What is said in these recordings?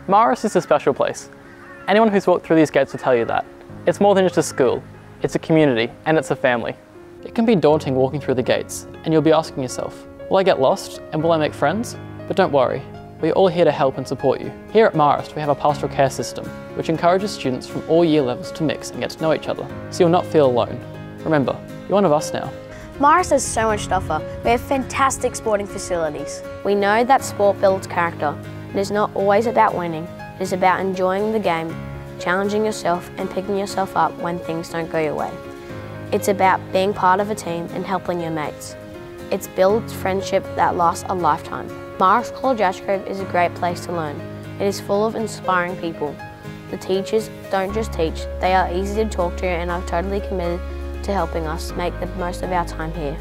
Marist is a special place. Anyone who's walked through these gates will tell you that. It's more than just a school, it's a community, and it's a family. It can be daunting walking through the gates, and you'll be asking yourself, will I get lost, and will I make friends? But don't worry, we're all here to help and support you. Here at Marist, we have a pastoral care system, which encourages students from all year levels to mix and get to know each other, so you'll not feel alone. Remember, you're one of us now. Marist has so much to offer. We have fantastic sporting facilities. We know that sport builds character. It is not always about winning. It is about enjoying the game, challenging yourself and picking yourself up when things don't go your way. It's about being part of a team and helping your mates. It builds friendship that lasts a lifetime. Marist College Ashgrove is a great place to learn. It is full of inspiring people. The teachers don't just teach, they are easy to talk to and are totally committed to helping us make the most of our time here.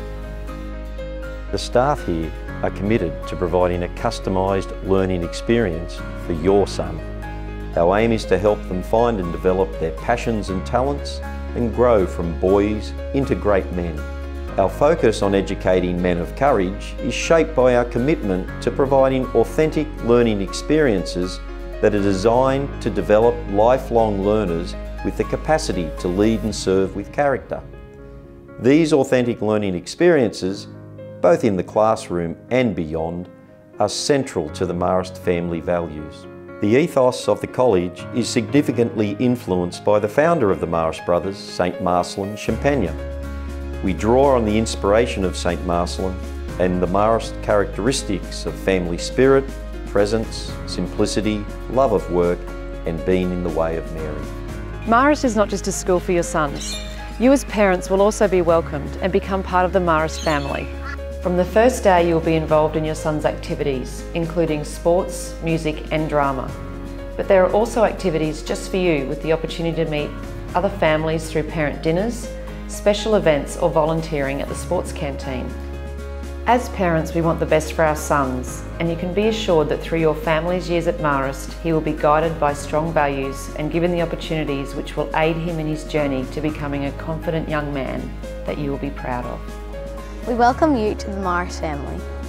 The staff here are committed to providing a customised learning experience for your son. Our aim is to help them find and develop their passions and talents and grow from boys into great men. Our focus on educating men of courage is shaped by our commitment to providing authentic learning experiences that are designed to develop lifelong learners with the capacity to lead and serve with character. These authentic learning experiences, both in the classroom and beyond, are central to the Marist family values. The ethos of the college is significantly influenced by the founder of the Marist brothers, St Marcelin Champagne. We draw on the inspiration of St Marcelin and the Marist characteristics of family spirit, presence, simplicity, love of work, and being in the way of Mary. Marist is not just a school for your sons. You as parents will also be welcomed and become part of the Marist family. From the first day you will be involved in your son's activities, including sports, music and drama. But there are also activities just for you with the opportunity to meet other families through parent dinners, special events or volunteering at the sports canteen. As parents, we want the best for our sons, and you can be assured that through your family's years at Marist, he will be guided by strong values and given the opportunities which will aid him in his journey to becoming a confident young man that you will be proud of. We welcome you to the Marist family.